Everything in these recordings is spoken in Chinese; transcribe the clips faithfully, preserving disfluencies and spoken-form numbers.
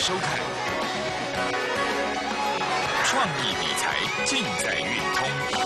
收看创意理财，尽在运通。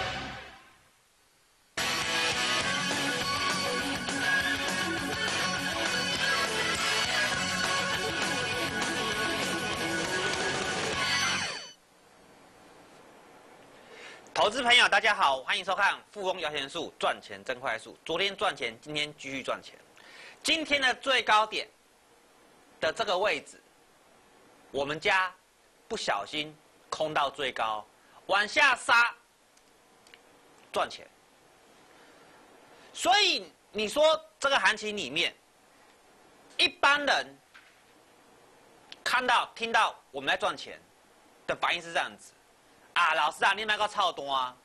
投资朋友，大家好，欢迎收看《富翁摇钱树》，赚钱真快速。昨天赚钱，今天继续赚钱。今天的最高点的这个位置，我们家不小心空到最高，往下杀，赚钱。所以你说这个行情里面，一般人看到、听到我们在赚钱的反应是这样子。啊，老师啊，你那个操多啊！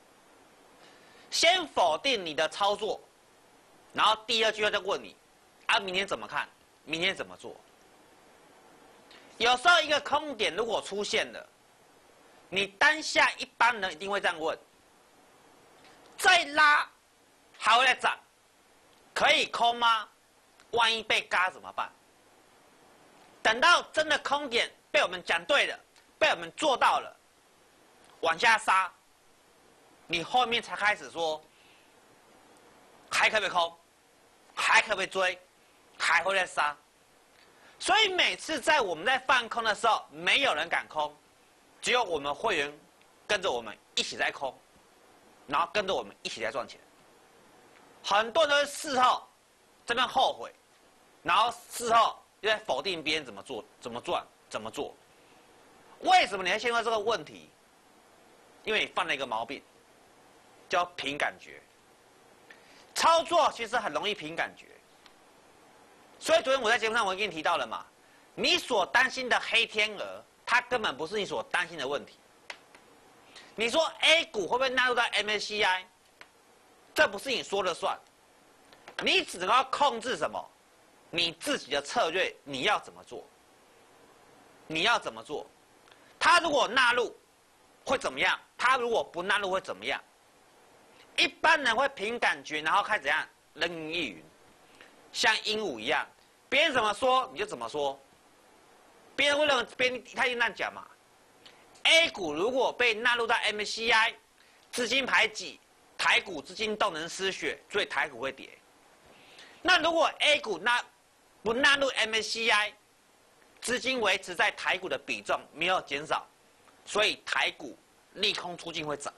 先否定你的操作，然后第二句话再问你，啊，明天怎么看？明天怎么做？有时候一个空点如果出现了，你当下一般人一定会这样问：再拉还会再涨，可以空吗？万一被嘎怎么办？等到真的空点被我们讲对了，被我们做到了。往下杀，你后面才开始说，还可不可以空？还可不可以追？还会再杀？所以每次在我们在放空的时候，没有人敢空，只有我们会员跟着我们一起在空，然后跟着我们一起在赚钱。很多人都是事后这边后悔，然后事后又在否定别人怎么做、怎么赚、怎么做。为什么你会陷入这个问题？因为你犯了一个毛病，叫凭感觉。操作其实很容易凭感觉，所以昨天我在节目上我跟你提到了嘛，你所担心的黑天鹅，它根本不是你所担心的问题。你说 A 股会不会纳入到 M S C I， 这不是你说了算，你只能要控制什么？你自己的策略，你要怎么做？你要怎么做？它如果纳入，会怎么样？他如果不纳入会怎么样？一般人会凭感觉，然后开始怎样人云亦云，像鹦鹉一样，别人怎么说你就怎么说。别人会认为别人他一定那样讲嘛。A 股如果被纳入到 M S C I， 资金排挤，台股资金动能失血，所以台股会跌。那如果 A 股纳不纳入 M S C I， 资金维持在台股的比重没有减少。所以台股利空出尽会涨，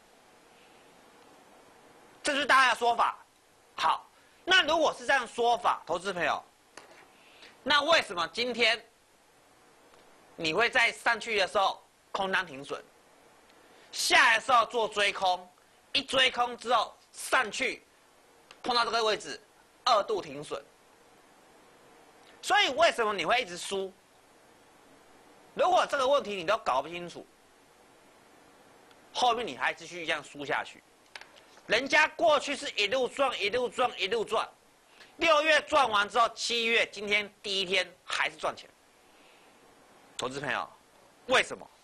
这就是大家的说法。好，那如果是这样说法，投资朋友，那为什么今天你会在上去的时候空单停损，下来的时候做追空，一追空之后上去碰到这个位置二度停损？所以为什么你会一直输？如果这个问题你都搞不清楚，后面你还继续这样输下去，人家过去是一路赚一路赚一路赚，六月赚完之后，七月今天第一天还是赚钱。投资朋友，为什么？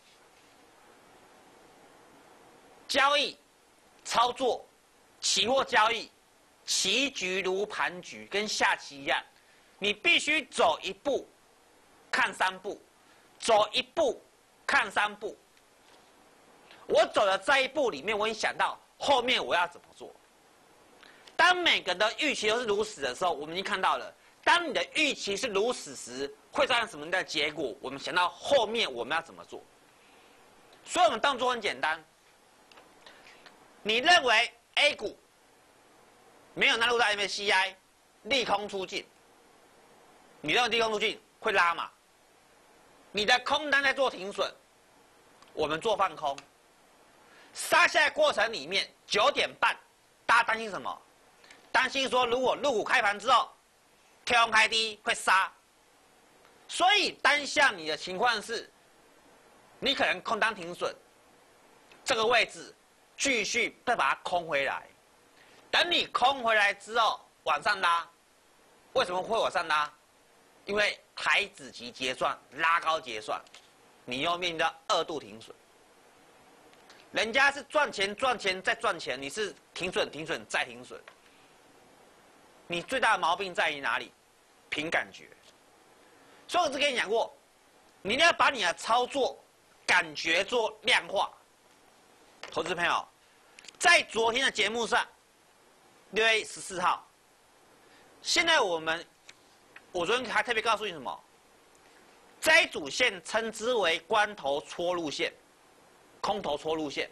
交易、操作、期货交易，棋局如盘局，跟下棋一样，你必须走一步，看三步，走一步，看三步。我走的这一步里面，我已经想到后面我要怎么做。当每个人的预期都是如此的时候，我们已经看到了，当你的预期是如此时，会造成什么样的结果？我们想到后面我们要怎么做。所以我们动作很简单。你认为 A 股没有纳入到 M S C I， 利空出尽，你认为利空出尽会拉嘛？你的空单在做停损，我们做放空。杀下来过程里面，九点半，大家担心什么？担心说，如果入股开盘之后，跳空开低会杀。所以当下你的情况是，你可能空单停损，这个位置继续再把它空回来。等你空回来之后往上拉，为什么会往上拉？因为台指期结算拉高结算，你又面临到二度停损。人家是赚钱赚钱再赚钱，你是停损停损再停损。你最大的毛病在于哪里？凭感觉。所以我之前跟你讲过， 你一定要把你的操作感觉做量化。投资朋友，在昨天的节目上，六月十四号，现在我们，我昨天还特别告诉你什么？这一组线称之为关头戳入线，空头戳入线。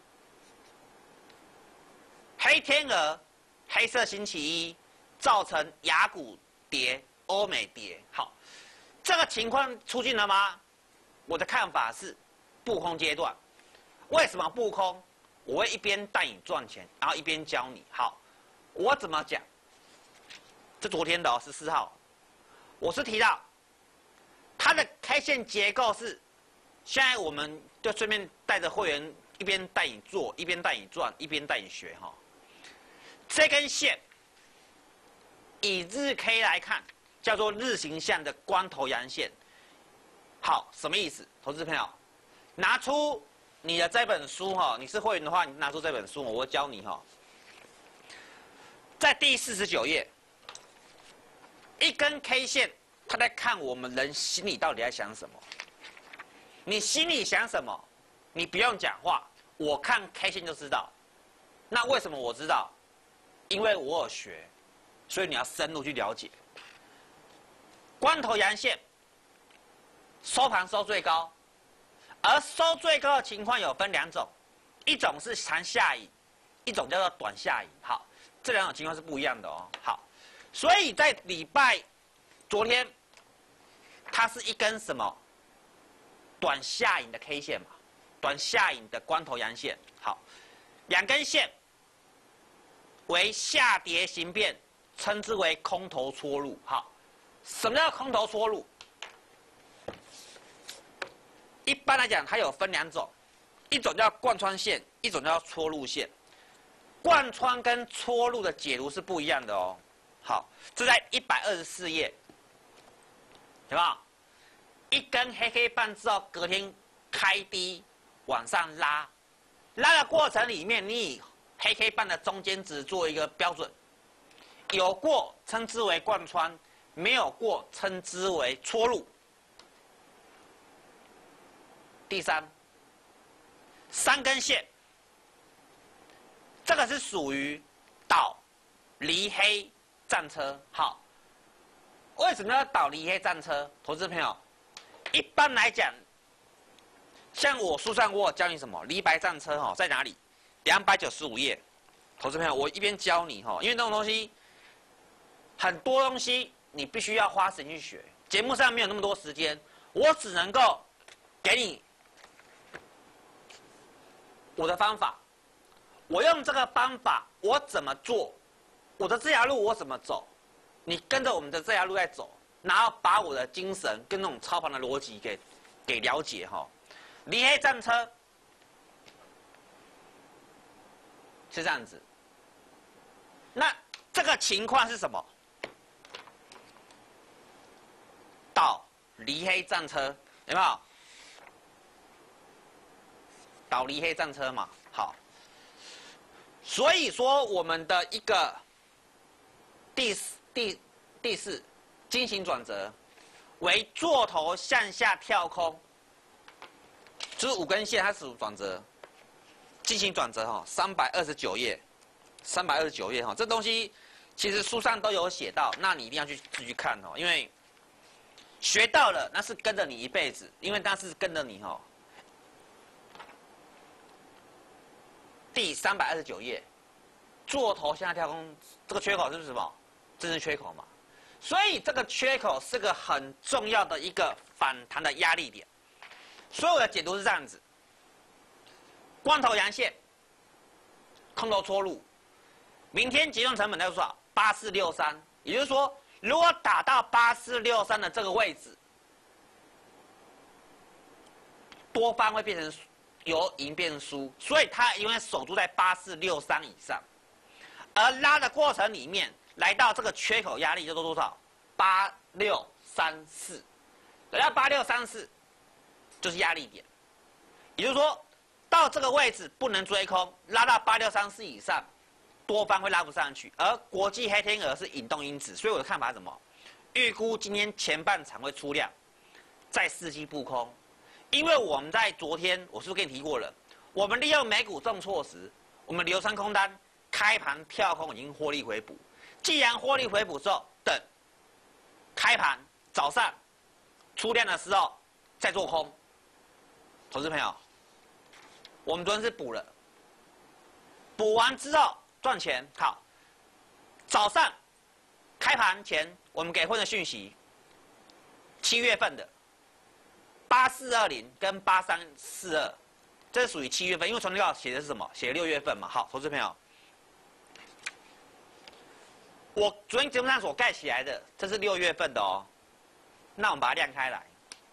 黑天鹅、黑色星期一造成亚股跌、欧美跌。好，这个情况出现了吗？我的看法是，布空阶段。为什么布空？我会一边带你赚钱，然后一边教你。好，我怎么讲？这昨天的哦，十四号，我是提到它的 K 线结构是，现在我们就顺便带着会员一边带你做，一边带你赚，一边带你学哈。这根线以日 K 来看，叫做日形向的关头阳线。好，什么意思？投资朋友，拿出你的这本书哈，你是会员的话，你拿出这本书，我会教你哈。在第四十九页，一根 K 线，他在看我们人心里到底在想什么。你心里想什么，你不用讲话，我看 K 线就知道。那为什么我知道？因为我有学，所以你要深入去了解。关头阳线，收盘收最高，而收最高的情况有分两种，一种是长下影，一种叫做短下影。好，这两种情况是不一样的哦。好，所以在礼拜昨天，它是一根什么？短下影的 K 线嘛，短下影的关头阳线。好，两根线为下跌形变，称之为空头戳入。好，什么叫空头戳入？一般来讲，它有分两种，一种叫贯穿线，一种叫戳入线。贯穿跟戳入的解读是不一样的哦。好，这在一百二十四页，有没有？一根黑黑棒之后，隔天开低往上拉，拉的过程里面，你以黑黑棒的中间值做一个标准，有过称之为贯穿，没有过称之为戳入。第三，三根线，这个是属于倒离黑战车。好，为什么要倒离黑战车？投资朋友，一般来讲，像我书上我有教你什么离白战车哈，在哪里？两百九十五页。投资朋友，我一边教你哈，因为这种东西很多东西你必须要花时间去学，节目上没有那么多时间，我只能够给你我的方法，我用这个方法，我怎么做，我的这条路我怎么走，你跟着我们的这条路在走，然后把我的精神跟那种操盘的逻辑给给了解哈。离黑战车是这样子，那这个情况是什么？倒离黑战车有没有？倒离黑战车嘛，好，所以说我们的一个第四第第四金型转折为做头向下跳空，就是五根线它属转折，金型转折哈，三百二十九页，三百二十九页哈，这东西其实书上都有写到，那你一定要去自己看哦，因为学到了那是跟着你一辈子，因为那是跟着你哈。第三百二十九页，做头向下跳空，这个缺口是不是什么？这是缺口嘛？所以这个缺口是个很重要的一个反弹的压力点。所以我的解读是这样子：光头阳线，空头戳入，明天结算成本叫多少？八四六三，也就是说，如果打到八四六三的这个位置，多方会变成由赢变成输，所以它因为守住在八四六三以上，而拉的过程里面来到这个缺口压力叫做多少？八六三四，来到八六三四就是压力点，也就是说到这个位置不能追空，拉到八六三四以上，多方会拉不上去，而国际黑天鹅是引动因子，所以我的看法是什么？预估今天前半场会出量， 再伺机布空，因为我们在昨天我是不是跟你提过了？我们利用美股重挫时，我们流仓空单，开盘跳空已经获利回补。既然获利回补之后，等开盘早上出量的时候再做空。投资朋友，我们昨天是补了，补完之后赚钱。好，早上开盘前我们给会的讯息，七月份的八四二零跟八三四二，这是属于七月份，因为传统稿写的是什么？写六月份嘛。好，投资朋友，我昨天节目上所盖起来的，这是六月份的哦。那我们把它亮开来。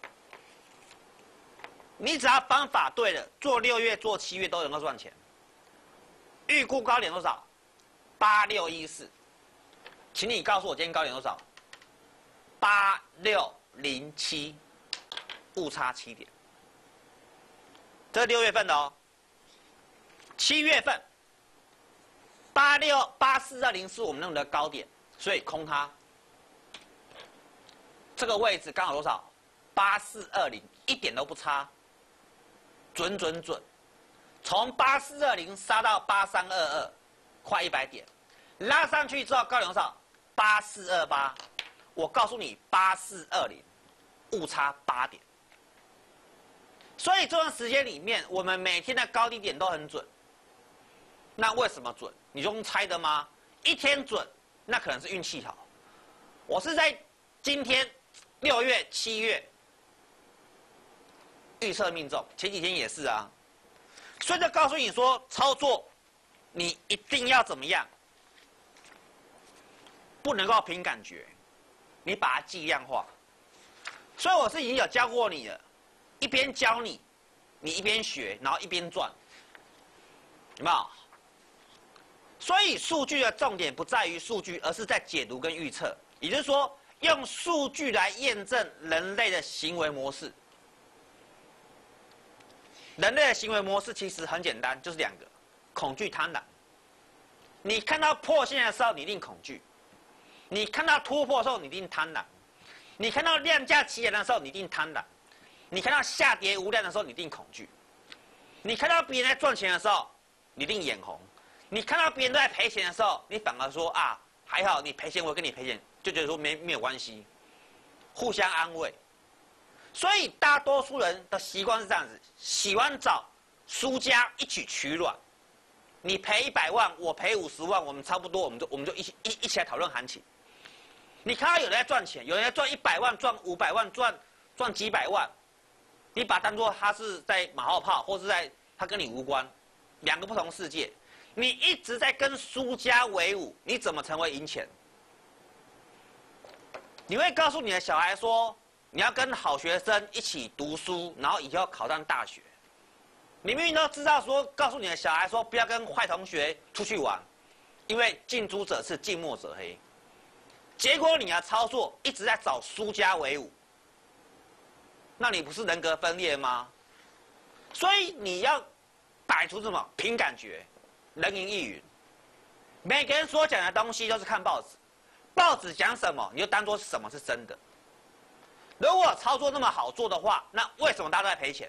你只要方法对了，做六月、做七月都能够赚钱。预估高点多少？八六一四，请你告诉我今天高点多少？八六零七，误差七点。这是六月份的哦。七月份，八六八四二零是我们认为的高点，所以空它。这个位置刚好多少？八四二零，一点都不差。准准准，从八四二零杀到八三二二，快一百点，拉上去之后高点多少？八四二八，我告诉你八四二零，误差八点。所以这段时间里面，我们每天的高低点都很准。那为什么准？你用猜的吗？一天准，那可能是运气好。我是在今天六月、七月。预测命中，前几天也是啊，所以就告诉你说，操作你一定要怎么样，不能够凭感觉，你把它计量化。所以我是已经有教过你了，一边教你，你一边学，然后一边赚，有没有？所以数据的重点不在于数据，而是在解读跟预测，也就是说，用数据来验证人类的行为模式。人类的行为模式其实很简单，就是两个：恐惧、贪婪。你看到破线的时候，你一定恐惧；你看到突破的时候，你一定贪婪；你看到量价齐扬的时候，你一定贪婪；你看到下跌无量的时候，你一定恐惧；你看到别人在赚钱的时候，你一定眼红；你看到别人都在赔钱的时候，你反而说啊，还好你赔钱，我跟你赔钱，就觉得说没没有关系，互相安慰。所以大多数人的习惯是这样子，喜欢找输家一起取暖。你赔一百万，我赔五十万，我们差不多，我们就我们就一起一一起来讨论行情。你看到有人在赚钱，有人在赚一百万、赚五百万、赚赚几百万，你把它当作他是在马后炮，或是在他跟你无关，两个不同世界。你一直在跟输家为伍，你怎么成为赢钱？你会告诉你的小孩说，你要跟好学生一起读书，然后以后考上大学。你明明都知道说，告诉你的小孩说，不要跟坏同学出去玩，因为近朱者赤，近墨者黑。结果你的操作一直在找输家为伍，那你不是人格分裂吗？所以你要摆出什么？凭感觉，人云亦云。每个人所讲的东西都是看报纸，报纸讲什么，你就当作什么是真的。如果操作那么好做的话，那为什么大家都在赔钱？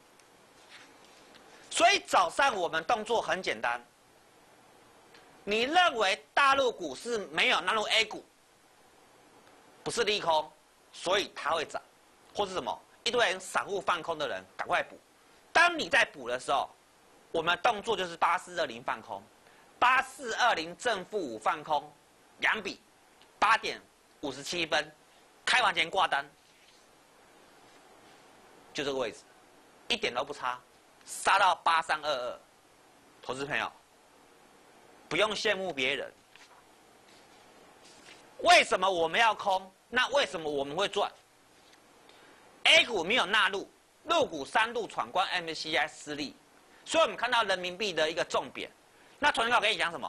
所以早上我们动作很简单。你认为大陆股市没有纳入 A 股，不是利空，所以它会涨，或是什么？一堆人散户放空的人赶快补。当你在补的时候，我们动作就是八四二零放空，八四二零正负五放空，两笔，八点五十七分，开盘前挂单。就这个位置，一点都不差，杀到八三二二。投资朋友，不用羡慕别人。为什么我们要空？那为什么我们会赚 ？A 股没有纳入，陆股三度闯关 M A C I 失利，所以我们看到人民币的一个重贬。那传稿跟你讲什么？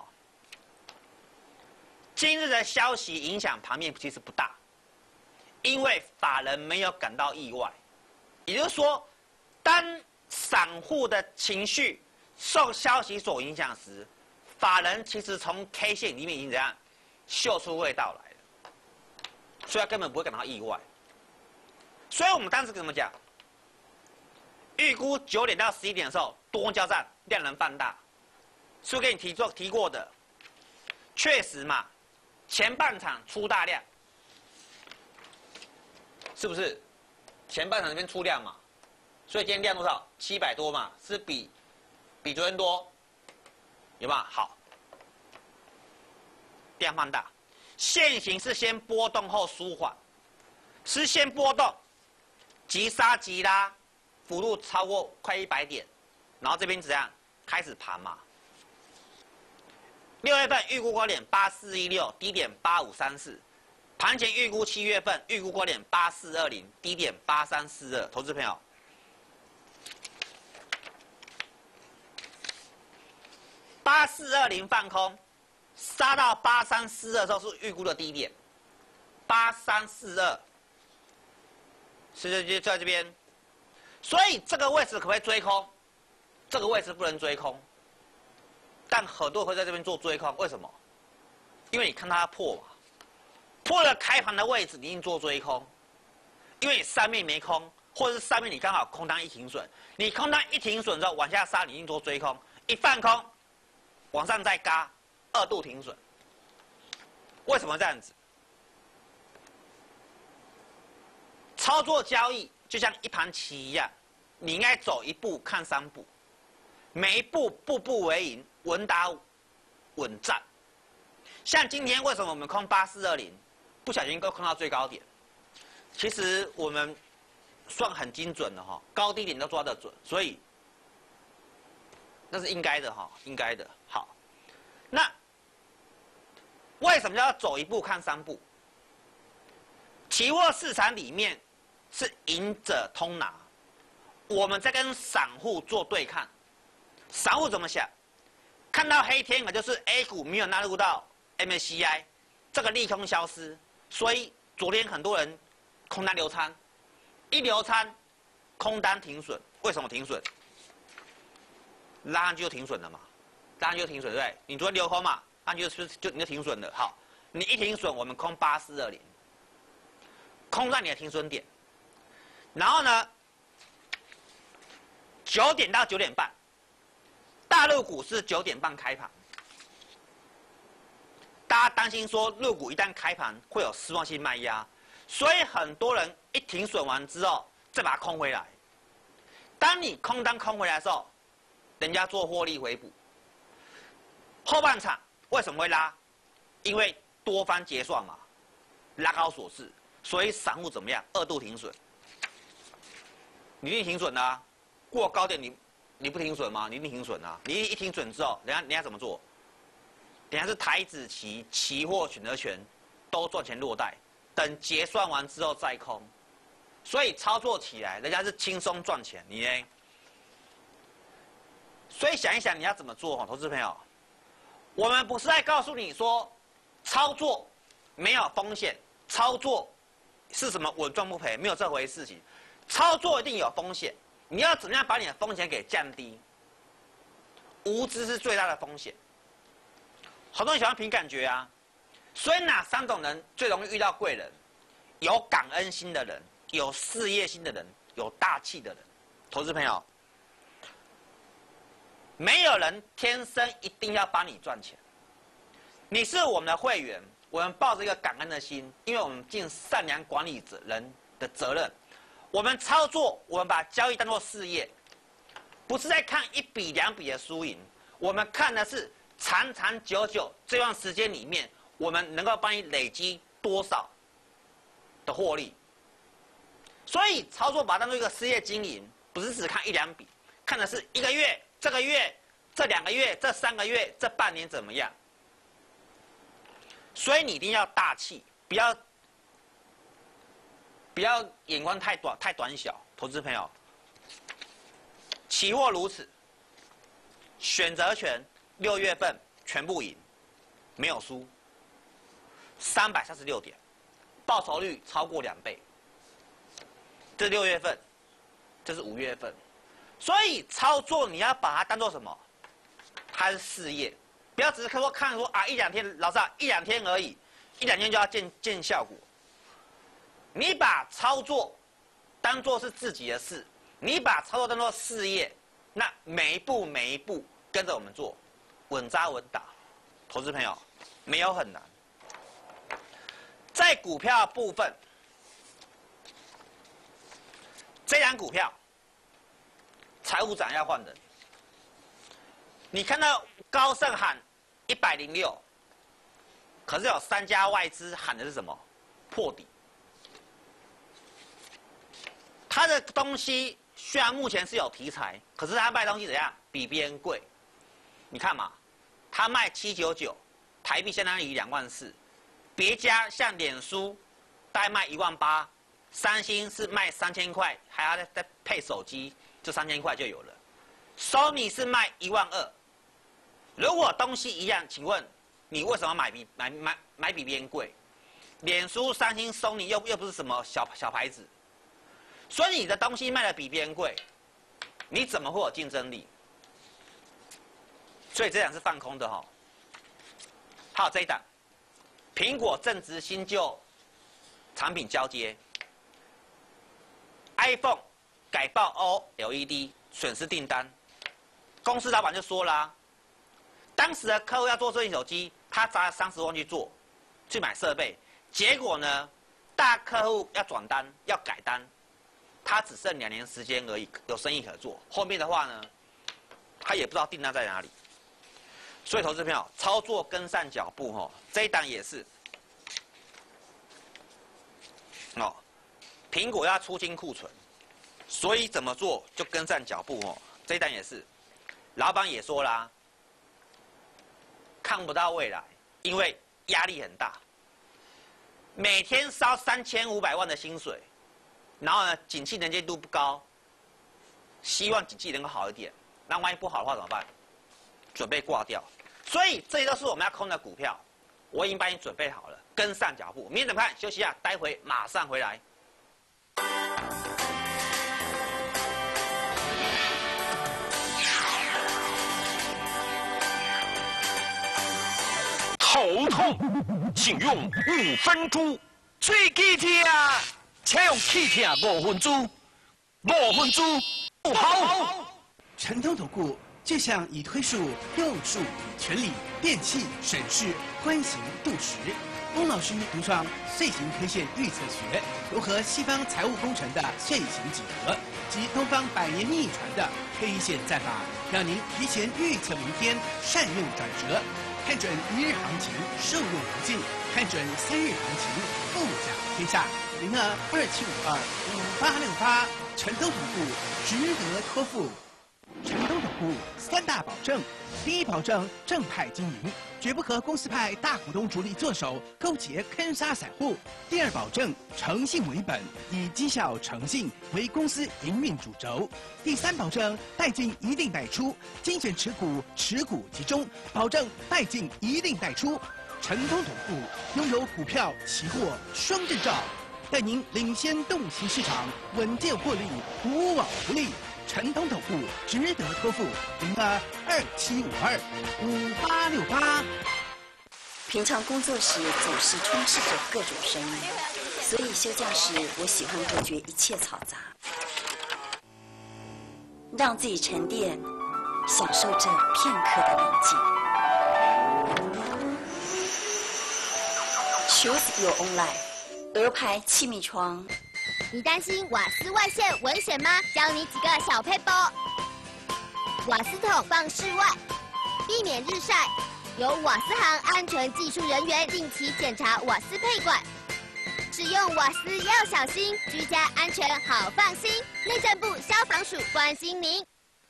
今日的消息影响盘面其实不大，因为法人没有感到意外。也就是说，当散户的情绪受消息所影响时，法人其实从 K 线里面已经怎样嗅出味道来了，所以他根本不会感到意外。 所以我们当时怎么讲？预估九点到十一点的时候，多空交战，量能放大，是不是给你提做提过的？确实嘛，前半场出大量，是不是？前半场这边出量嘛，所以今天量多少？七百多嘛，是比比昨天多，有没有？好，量放大，现行是先波动后舒缓，是先波动，急杀急拉，幅度超过快一百点，然后这边怎样开始盘嘛？六月份预估高点八四一六，低点八五三四。盘前预估七月份预估高点八四二零，低点八三四二。投资朋友，八四二零放空，杀到八三四二的时候是预估的低点，八三四二，是就在这边。所以这个位置可不可以追空？这个位置不能追空。但很多人会在这边做追空，为什么？因为你看它破嘛，破了开盘的位置，你一定做追空，因为你上面没空，或者是上面你刚好空单一停损，你空单一停损之后往下杀，你一定做追空，一放空，往上再嘎，二度停损。为什么这样子？操作交易就像一盘棋一样，你应该走一步看三步，每一步步步为营。稳打稳战，像今天为什么我们空八四二零，不小心都空到最高点？其实我们算很精准的哈，高低点都抓得准，所以那是应该的哈，应该的。好，那为什么要走一步看三步？期货市场里面是赢者通拿，我们在跟散户做对抗，散户怎么想？看到黑天鹅就是 A 股没有纳入到 M S C I， 这个利空消失，所以昨天很多人空单流仓，一流仓，空单停损。为什么停损？拉上去就停损了嘛，拉上去就停损，对不对？你昨天流空嘛，拉上去就是就你就停损了。好，你一停损，我们空八四二零，空在你的停损点，然后呢，九点到九点半。大陆股市九点半开盘，大家担心说陆股一旦开盘会有失望性卖压，所以很多人一停损完之后再把它空回来。当你空单空回来的时候，人家做获利回补。后半场为什么会拉？因为多方结算嘛，拉高所致，所以散户怎么样？二度停损，你一定停损的啊，过高点你。你不停损吗？你一定停损啊！你一停损之后，人家人家怎么做？人家是台指期、期货、选择权都赚钱落袋，等结算完之后再空，所以操作起来人家是轻松赚钱，你呢？所以想一想你要怎么做哈，投资朋友，我们不是在告诉你说操作没有风险，操作是什么稳赚不赔，没有这回事情，操作一定有风险。你要怎么样把你的风险给降低？无知是最大的风险。很多人喜欢凭感觉啊，所以哪三种人最容易遇到贵人？有感恩心的人，有事业心的人，有大气的人。投资朋友，没有人天生一定要帮你赚钱。你是我们的会员，我们抱着一个感恩的心，因为我们尽善良管理者人的责任。我们操作，我们把交易当作事业，不是在看一笔两笔的输赢，我们看的是长长久久这段时间里面，我们能够帮你累积多少的获利。所以操作把它当做一个事业经营，不是只看一两笔，看的是一个月、这个月、这两个月、这三个月、这半年怎么样。所以你一定要大气，不要。不要眼光太短太短小，投资朋友，期货如此，选择权六月份全部赢，没有输，三百三十六点，报酬率超过两倍。这是六月份，这是五月份，所以操作你要把它当做什么？它是事业，不要只是说看说啊一两天，老师啊一两天而已，一两天就要见见效果。你把操作当做是自己的事，你把操作当做事业，那每一步每一步跟着我们做，稳扎稳打。投资朋友，没有很难。在股票部分，这档股票，财务长要换人。你看到高盛喊一百零六，可是有三家外资喊的是什么？破底。他的东西虽然目前是有题材，可是他卖东西怎样？比别人贵。你看嘛，他卖七九九，台币相当于两万四。别家像脸书，大概卖一万八，三星是卖三千块，还要再再配手机，就三千块就有了。Sony 是卖一万二。如果东西一样，请问你为什么买比买买买比别人贵？脸书、三星、Sony 又又不是什么小小牌子，所以你的东西卖的比别人贵，你怎么会有竞争力？所以这档是放空的哈、哦。还有这一档，苹果正值新旧产品交接 ，iPhone 改报 O L E D 损失订单，公司老板就说了、啊，当时的客户要做智能手机，他砸了三十万去做，去买设备，结果呢，大客户要转单要改单，他只剩两年时间而已，有生意可做，后面的话呢，他也不知道订单在哪里。所以，投资朋友操作跟上脚步哈，这一档也是哦。苹果要出清库存，所以怎么做就跟上脚步哦。这一档也是，老板也说啦，看不到未来，因为压力很大，每天烧三千五百万的薪水，然后呢，景气能见度不高，希望景气能够好一点。那万一不好的话怎么办？准备挂掉，所以这些都是我们要空的股票，我已经帮你准备好了，跟上脚步。明天怎么看？休息一下，待会马上回来。 头痛，请用五分猪。 喙齿痛，请用气痛五分猪。五分猪不好。 陈通投顾就像以推数、用数与全理，辨析、审视、观行、度时。翁老师独创岁型 K 线预测学，融合西方财务工程的岁型几何及东方百年秘传的 K 线战法，让您提前预测明天，善用转折，看准一日行情，受用不尽；看准三日行情，富甲天下。零二二七五二五八六八，陈通投顾值得托付。陈东投顾三大保证：第一，保证正派经营，绝不和公司派大股东主力做手，勾结坑杀散户；第二，保证诚信为本，以绩效诚信为公司营运主轴；第三，保证带进一定带出，精选持股，持股集中，保证带进一定带出。陈东投顾拥有股票、期货双证照，带您领先洞悉市场，稳健获利，无往不利。陈通投顾值得托付，零二二七五二五八六八。 平常工作时总是充斥着各种声音，所以休假时我喜欢隔绝一切嘈杂，让自己沉淀，享受这片刻的宁静。Choose your own life， 鹅牌气密窗。 你担心瓦斯外泄危险吗？教你几个小撇步。瓦斯桶放室外，避免日晒。由瓦斯行安全技术人员定期检查瓦斯配管。使用瓦斯要小心，居家安全好放心。内政部消防署关心您。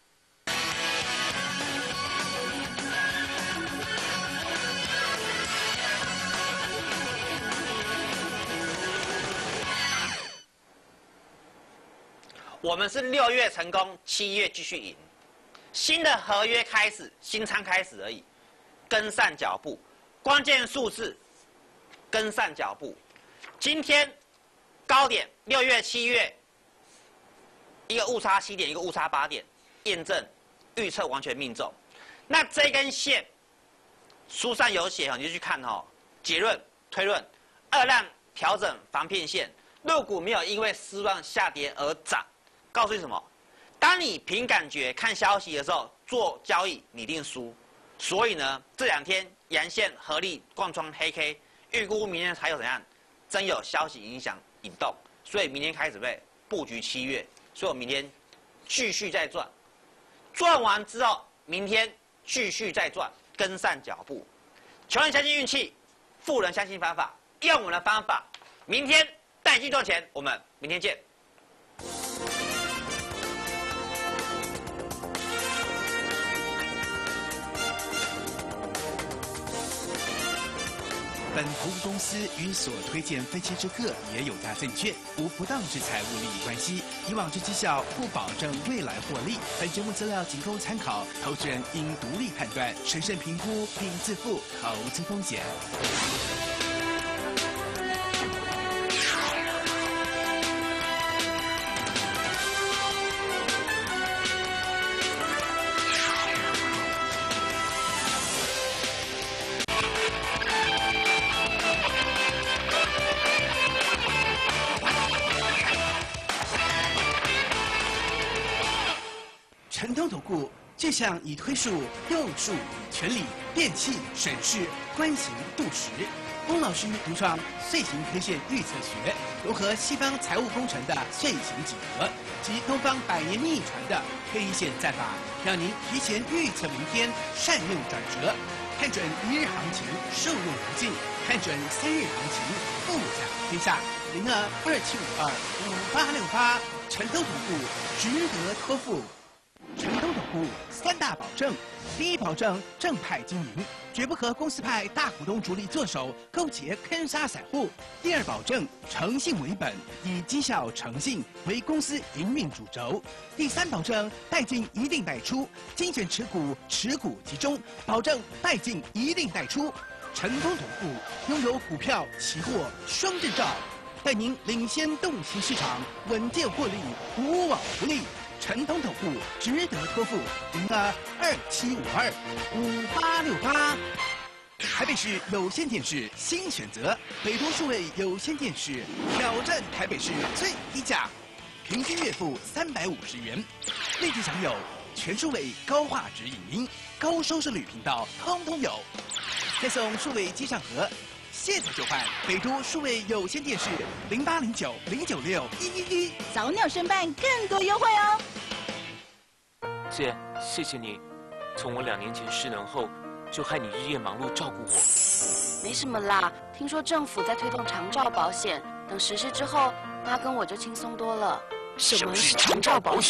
我们是六月成功，七月继续赢，新的合约开始，新仓开始而已，跟上脚步，关键数字，跟上脚步。今天高点六月、七月，一个误差七点，一个误差八点，验证预测完全命中。那这根线，书上有写哦，你就去看哦，结论推论，二浪调整防骗线。 陆股没有因为失望下跌而涨。告诉你什么？当你凭感觉看消息的时候做交易，你一定输。所以呢，这两天阳线合力贯穿黑 K， 预估明天还有怎样？真有消息影响引动，所以明天开始被布局七月。所以我明天继续再赚，赚完之后，明天继续再赚，跟上脚步。穷人相信运气，富人相信方法，用我们的方法，明天带你去赚钱。我们明天见。 本服务公司与所推荐分期之客也有价证券无不当之财务利益关系，以往之绩效不保证未来获利。本节目资料仅供参考，投资人应独立判断、审慎评估并自负投资风险。陈通投顾这项以推述、用术、权理、辨器、审视、观行、度实。翁老师独创碎形 K 线预测学，融合西方财务工程的碎形几何及东方百年秘传的 K 线战法，让您提前预测明天，善用转折，看准一日行情，受用无尽；看准三日行情，富甲天下。零二二七五二五八六八，陈通投顾值得托付。陈通投顾三大保证：第一，保证正派经营，绝不和公司派大股东主力做手，勾结坑杀散户；第二，保证诚信为本，以绩效诚信为公司营运主轴；第三，保证带进一定带出，精选持股，持股集中，保证带进一定带出。陈通投顾拥有股票、期货双证照，带您领先洞悉市场，稳健获利，无往不利。陈通投顾值得托付，零二二七五二五八六八。台北市有线电视新选择，北都数位有线电视挑战台北市最低价，平均月付三百五十元，立即享有全数位高画质影音、高收视率频道，通通有，再送数位机上盒。现在就换北都数位有线电视零八零九零九六一一一， 早鸟申办更多优惠哦！ 姐，谢谢你，从我两年前失能后，就害你日夜忙碌照顾我。 没什么啦，听说政府在推动长照保险，等实施之后，妈跟我就轻松多了。 什么是长照保险？